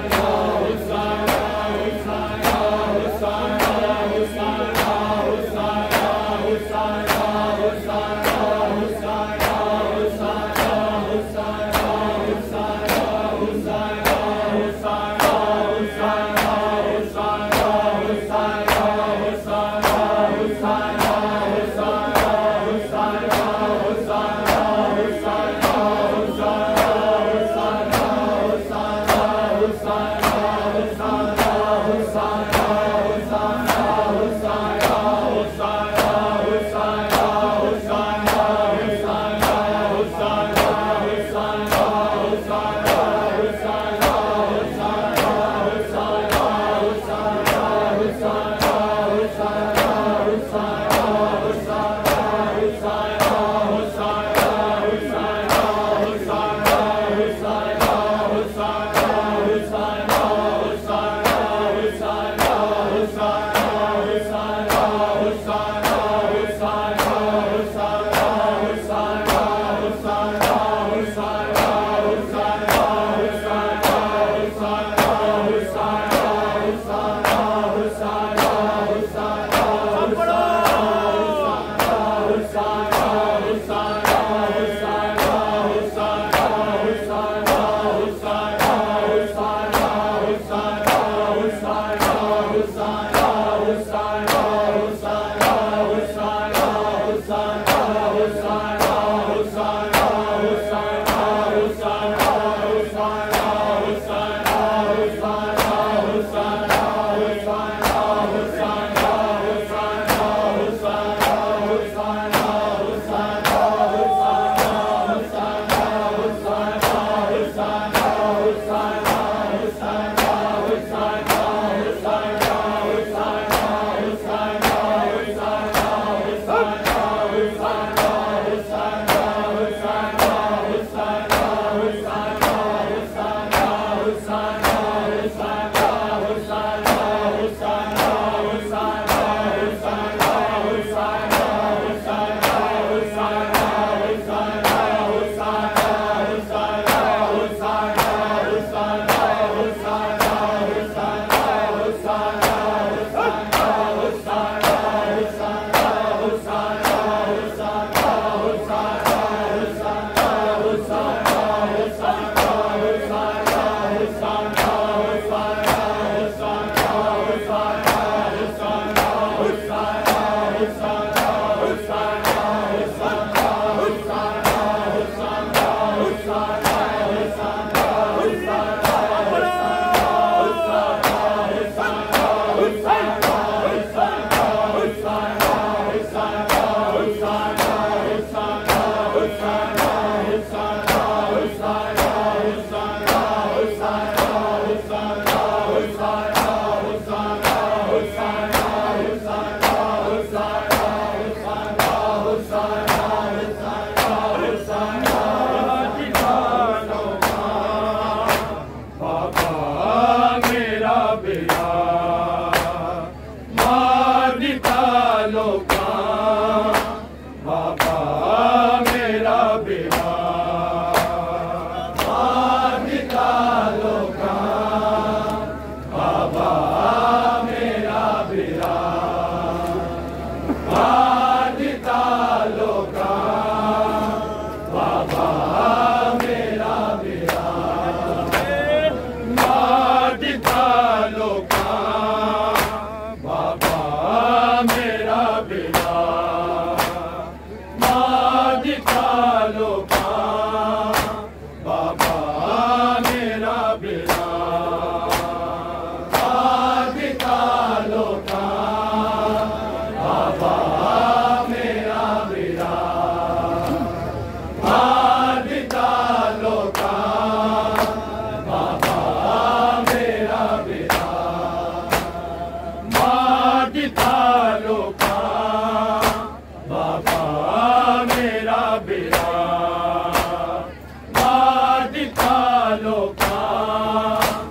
Madita loka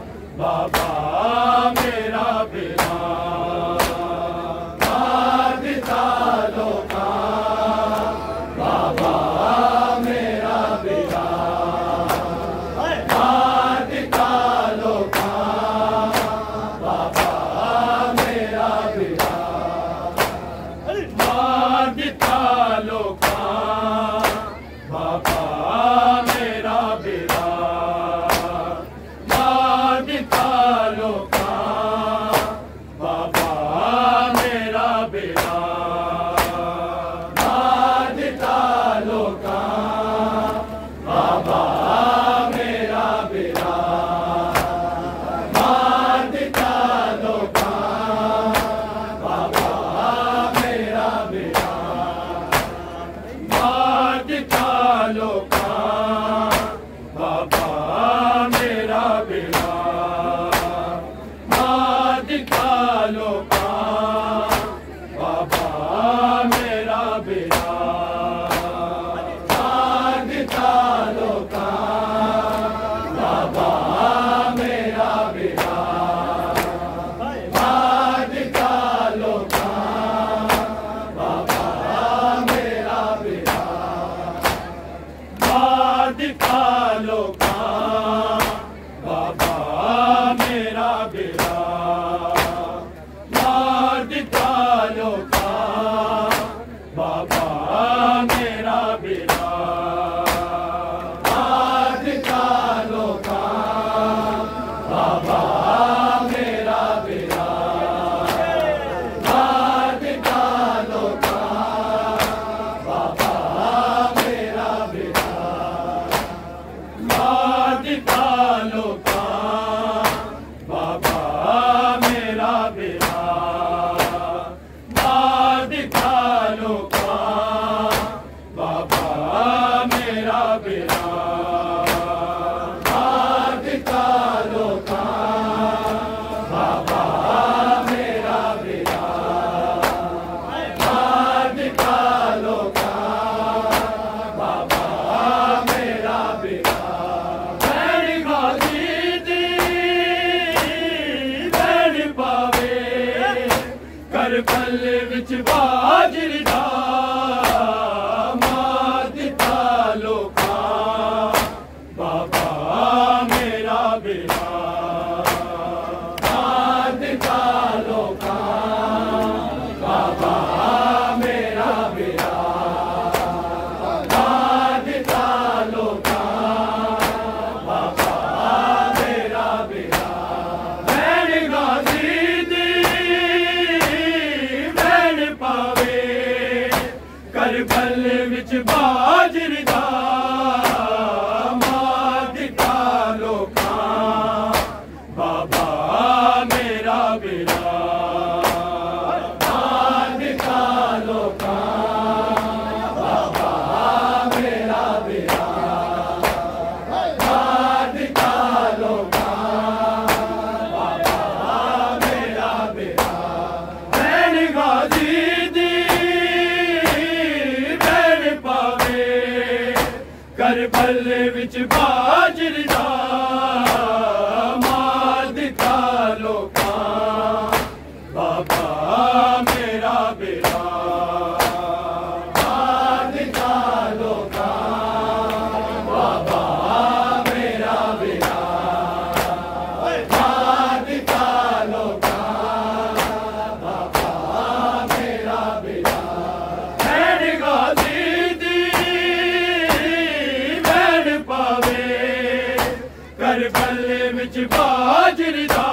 बाजरी दा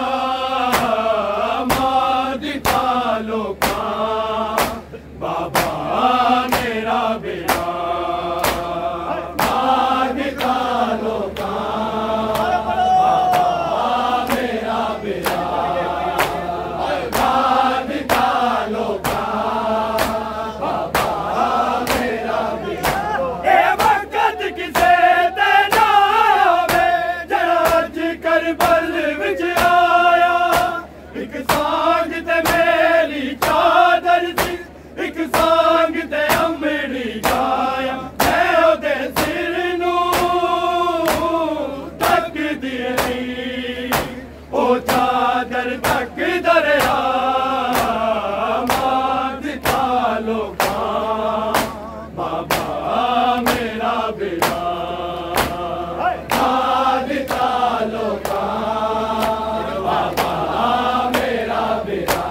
माद था लोका बाबा मेरा बेड़ा माद था लोका बाबा मेरा बेड़ा माद था लोका बाबा मेरा बेड़ा ए वक्त किसे तेना आवे जरा अज करबल विच आया एक सांग ते मेरी चादर सी एक सांग ते अमड़ी जाया मैं ओदे सिर नूं तक दी ओ चादर तक दरिया माद था लोका बाबा मेरा बेड़ा माद था लोका बाबा मेरा बेड़ा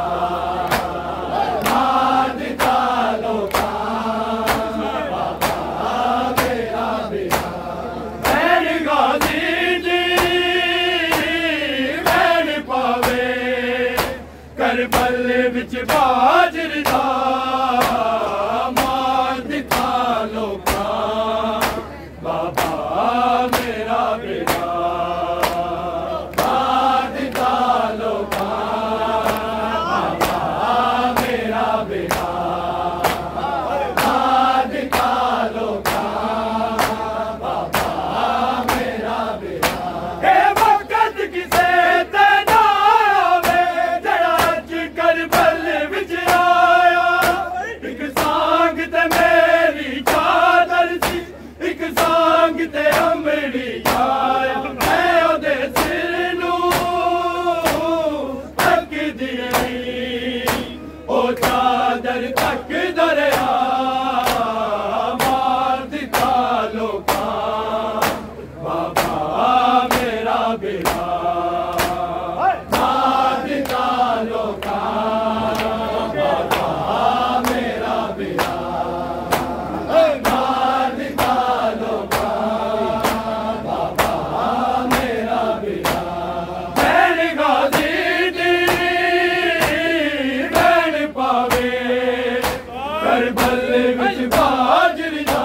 माद था लोका बाबा मेरा बेड़ा बैन गाजी जी बैन पावे करबल विच बाजर दा माद था लोका बाबा मेरा बेड़ा माद था लोका बाबा मेरा बेड़ा माद था लोका बाबा मेरा बेड़ा ए वक्त किसे तेना आवे जरा अज करबल विच आया एक सांग ते मेरी चादर सी एक सांग ते अमड़ी जाया मैं ओदे सिर नूं तक दी ओ चादर तक दरिया माद था लोका बाबा मेरा बेड़ा माद था लोका बाबा मेरा बेड़ा माद था लोका बाबा मेरा बेड़ा बैन गाजी दी बैन पावे करबल विच बाजरी दा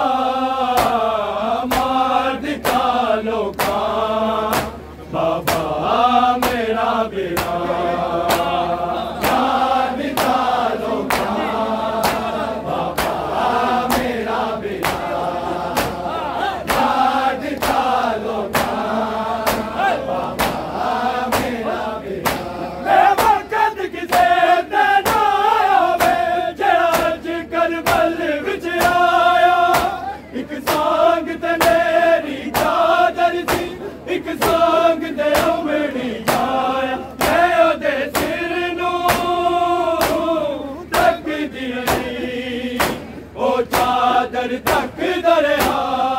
माद था लोका बाबा मेरा बेड़ा माद था लोका बाबा मेरा बेड़ा माद था लोका बाबा मेरा बेड़ा ए वक्त किसे तेना आवे जरा अज करबल विच आया एक सांग ते मेरी चादर सी एक सांग ते अमड़ी जाया मैं ओदे सिर नूं तक दी ओ चादर तक दरिया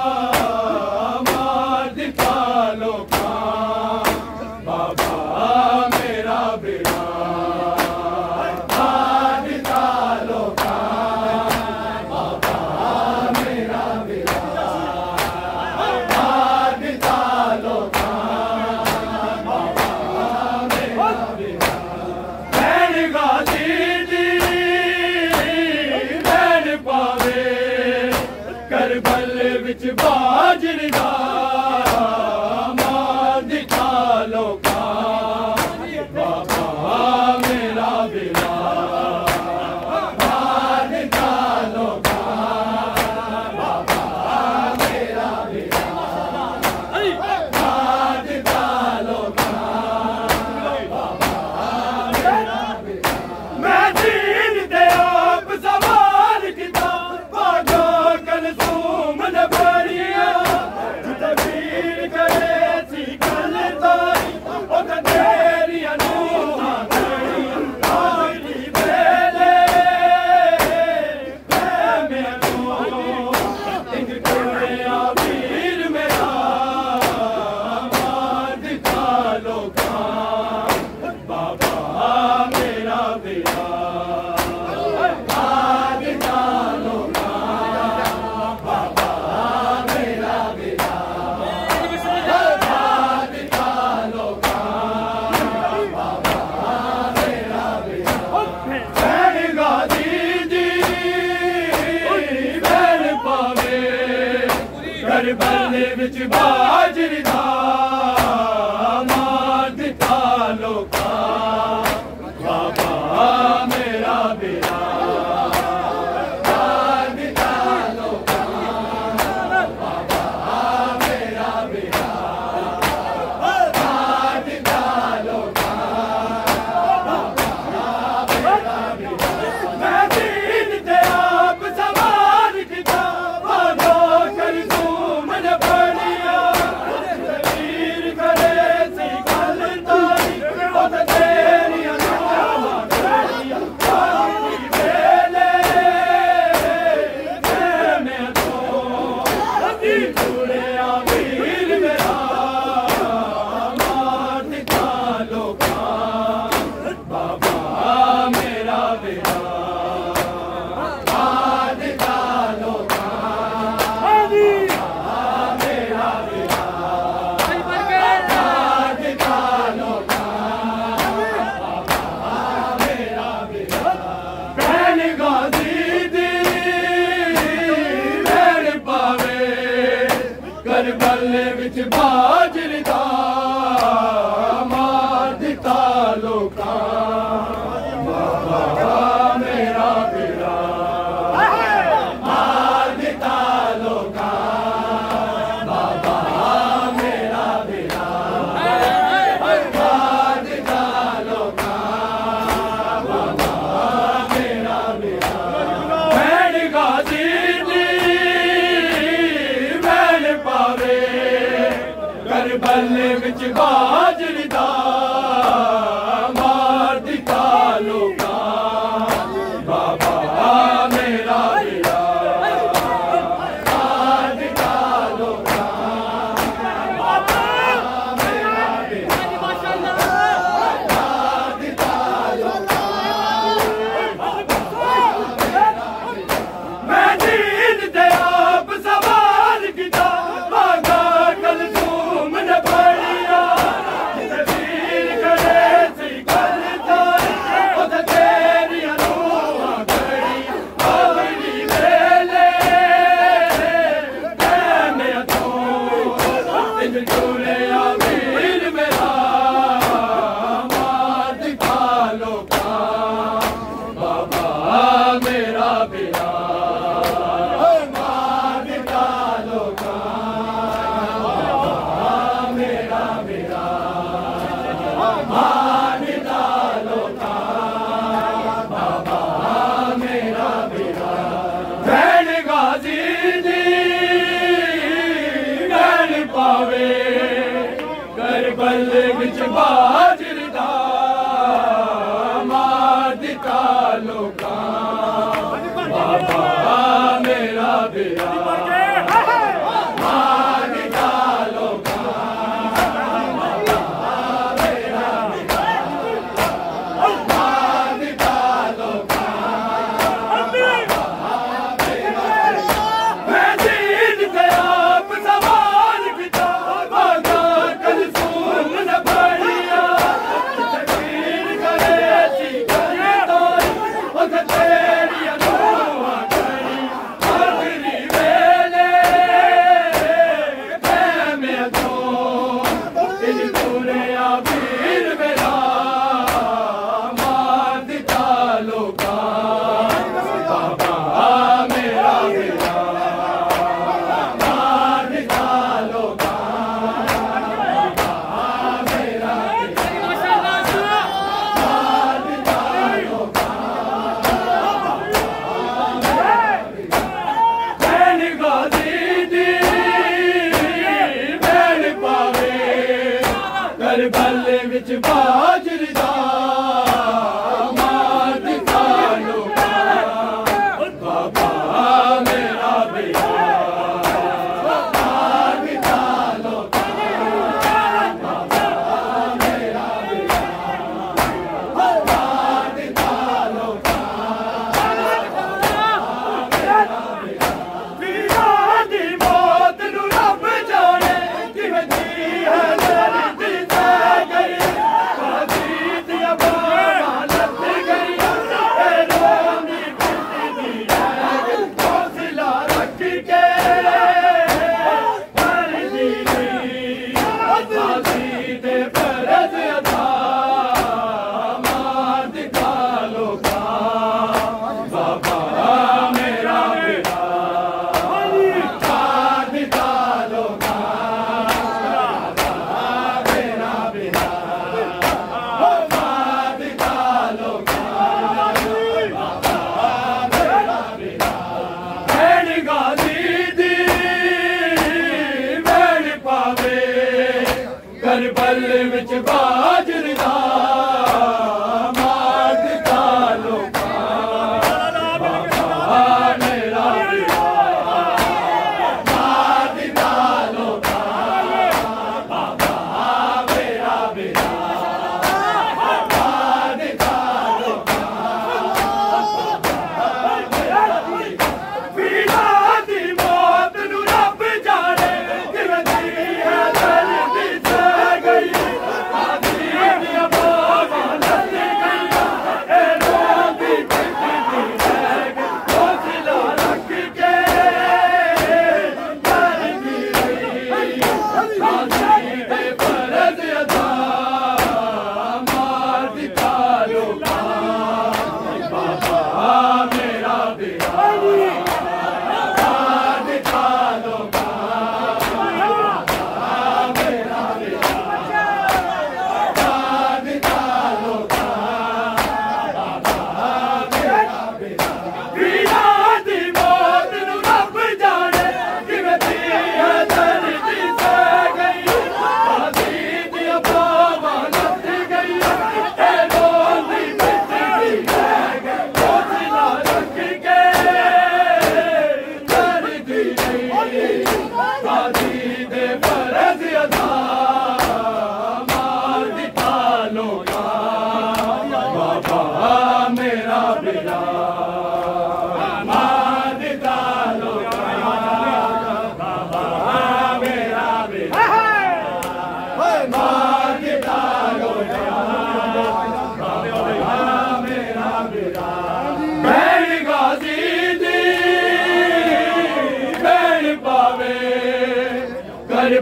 माद था लोका बाबा मेरा बेड़ा माद था लोका बाबा मेरा बेड़ा माद था लोका बाबा मेरा बेड़ा बैन गाजी जी बैन पावे करबल विच बाजर दा माद था लोका बाबा मेरा बेड़ा माद था लोका बाबा मेरा बेड़ा माद था लोका बाबा मेरा बेड़ा मैं दीन ते आप सवाल किता बाजो कलसूम न बड़िया तबीर करे सी कल तारी ओ तेरी अनूहा बड़िया आली बेले मैं तू एक कोड़िया वीर मेरा माद था लोका बाबा मेरा बेड़ा माद था लोका बाबा मेरा बेड़ा माद था लोका बाजरी दा मार दिता लोका बाबा मेरा बेड़ा मार दिता लोका बाबा मेरा बेड़ा मार दिता लोका बाबा मेरा बेड़ा मैं दीन ते आप सवार किता भागो कर तू मन पड़िया वीर करे सी गल तारी ओ तेरी अनामा करिया आखिरी वेले मैं तो जुड़े वीर मेरा मार दिता लोका बाबा मेरा बेड़ा मार दिता लोका मेरा बेड़ा मार दिता लोका मेरा बेड़ा बहन गाजी दी मेरे पावे करबल विच बाजरी दा मार दिता लोका बाबा मेरा बेड़ा मार दिता लोका बाबा मेरा बेड़ा मार दिता लोका बाबा मेरा बेड़ा बहन गाजी दी बहन पावे करबल विच बाजरी दा मार दिता लोका बाबा मेरा बेड़ा मार दिता लोका बाबा मेरा बेड़ा मार दिता लोका मैं दीन ते आप सवार किता भागा कल तू मन पड़िया वीर करे सी गल तारी ओ तेरी अनोहा करिया आखिरी वेले मैं तो जुड़े वीर मेरा मार दिता लोका बाबा मेरा बेड़ा मार दिता लोका बाबा मेरा बेड़ा मार दिता लोका बाबा मेरा बेड़ा बहन गाजी दी बहन पावे करबल विच बाजरी दा मार दिता लोका बाबा मेरा बेड़ा मार दिता लोका बाबा मेरा बेड़ा मार दिता लोका मैं दीन ते आप सवार किता भागा कल तू मन पड़िया वीर करे सी गल तारी ओ तेरी अनोहा करी आखिरी वेले मैं तो जुड़े वीर मेरा मार दिता लोका बाबा मेरा बेड़ा मार दिता लोका बाबा मेरा बेड़ा मार दिता लोका बहन गाजी दी बहन पावे करबल विच बाजरी दा मार दिता लोका बाबा मेरा बेड़ा मार दिता लोका बाबा मेरा बेड़ा मार दिता लोका वीरा दी मौत नू रब जाने किवें दी है दर्द ते गई गाजी दी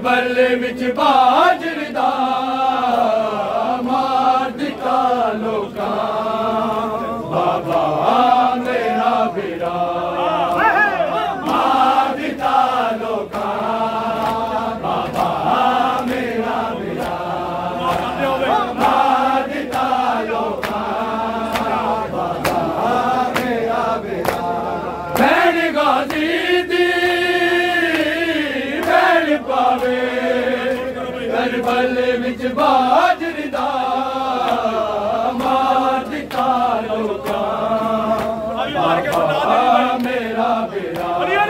करबल विच बाजर दा मार दिता लोकां बाबा मेरा बेड़ा मार दिता लोकां बाबा मेरा बेड़ा मार दिता लोकां बाबा मेरा बेड़ा भैन गाजी दी भैन पावे करबल विच बाजर दा मार दिता लोकां बाबा मेरा बेड़ा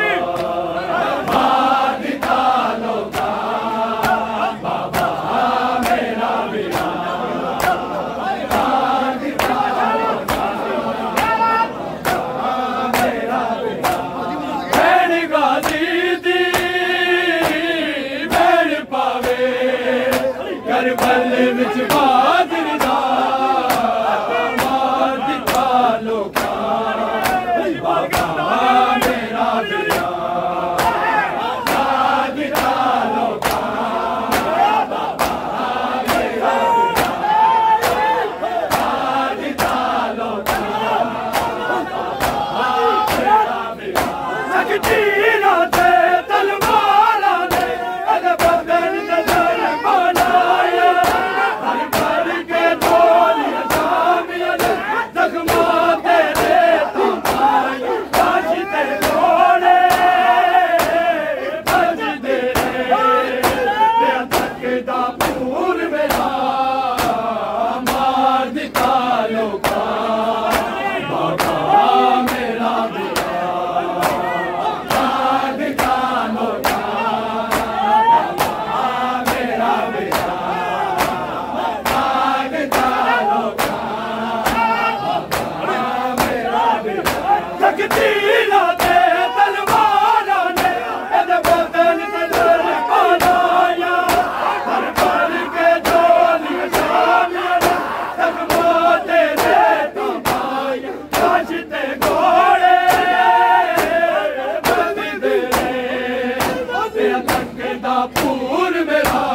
मार दिता लोकां बाबा मेरा बेड़ा मार दिता लोकां मेरा बेड़ा भैन गाजी दी भैन पावे करबल विच बाजर दा मार दिता लोकां बाबा मेरा बेड़ा मार दिता लोकां बाबा मेरा बेड़ा मार दिता लोकां बाबा मेरा बेड़ा सकतीरा ते तलवारां ने अद बदन नजर बनाया हर घर के ढोलिया शामियां ने जख्मा तेरे तुम्हारे काश ते घोड़े बजदे रे तकदा पूर मेरा मार दिता लोकां बाबा मेरा बेड़ा मार दिता लोकां बाबा मेरा बेड़ा मार दिता लोकां बाबा मेरा बेड़ा सकतीरा ते तलवारां ने एदे बदन नजर बनाया हर पल के ढोलिया शामियां ने जख्मा तेरे तुम्हारे काश ते घोड़े बजदे रे तकदा पूर मेरा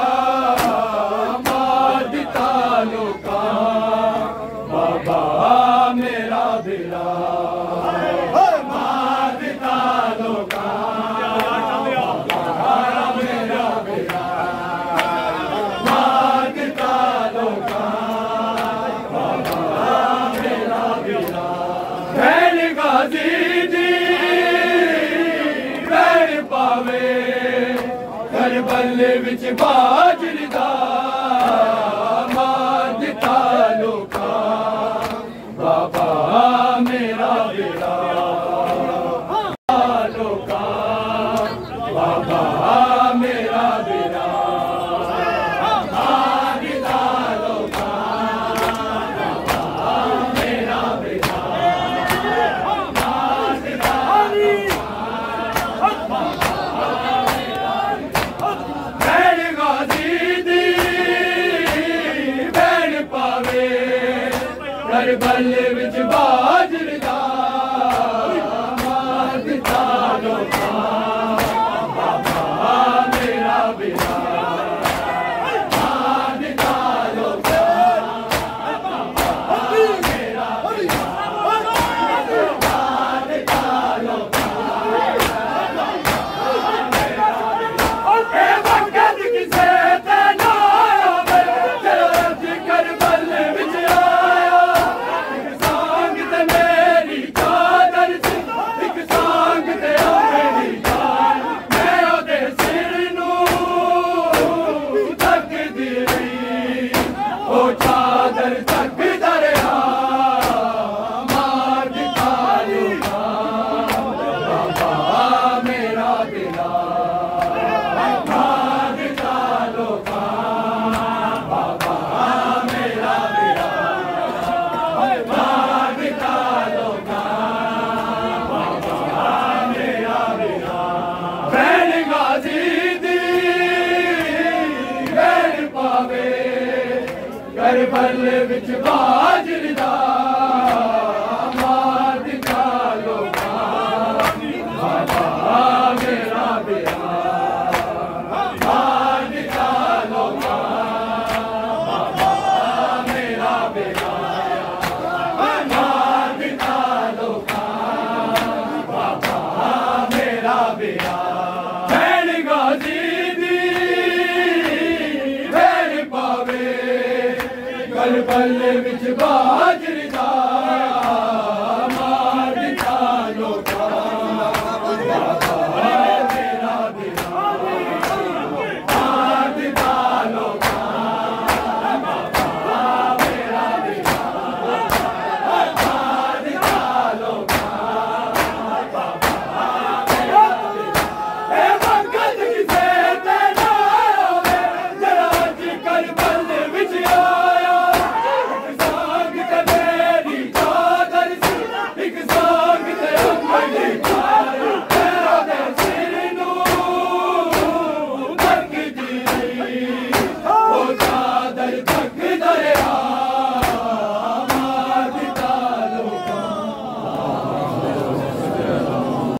मार दिता लोकां बाबा मेरा बेड़ा मार दिता लोकां बाबा मेरा बेड़ा मार दिता लोकां बाबा मेरा बेड़ा भैन गाजी दी भैन पावे करबल विच बाजर दा मार दिता लोकां बाबा मेरा बेड़ा लोकां बाबा मेरा बेड़ा मार दिता लोकां बाबा मेरा बेड़ा मार दिता भैन गाजी दी भैन पावे करबल विच बाजर दा मार दिता लोकां बाबा मेरा बेड़ा मार दिता लोकां बाबा मेरा बेड़ा मार दिता लोकां ए वक्त किसे ते ना आवे तेरा करबल विच आया एक सांग ते मेरी चादर सी एक सांग ते मेरी जान मैं ओदे सिर नूं तकदी रही ओ चादर तकदा रहा मार दिता लोकां बाबा मेरा बेड़ा मार दिता लोकां बाबा मेरा बेड़ा मार दिता लोकां बाबा मेरा बेड़ा भैन गाजी दी भैन पावे करबल विच बाजर दा मार दिता लोकां बाबा मेरा बेड़ा हर पल विच बाजरी दा